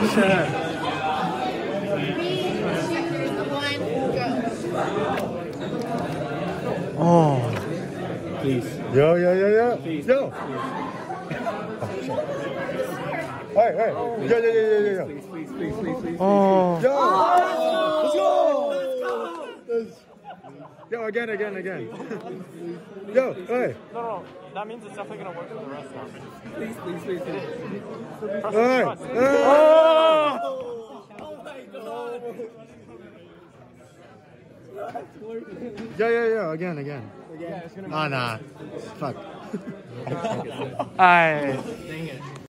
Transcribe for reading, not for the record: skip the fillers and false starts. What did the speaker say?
Oh. Please. Yo. Please. Yo. Hey. Yo. Please. Oh. Yo. Let's go. Yo, again. Yo, hey. No. That means it's definitely gonna work for the rest of them. Please. Hey. Oh my god. Yo, again. Yeah, it's gonna Nah. Fuck. Alright. Dang it.